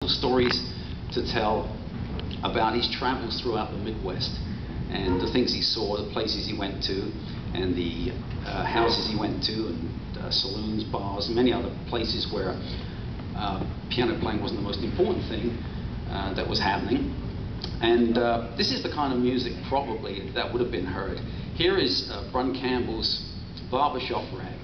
stories to tell about his travels throughout the Midwest and the things he saw, the places he went to, and the houses he went to, and saloons, bars, and many other places where piano playing wasn't the most important thing that was happening. And this is the kind of music probably that would have been heard. Here is Brun Campbell's Barbershop Rag.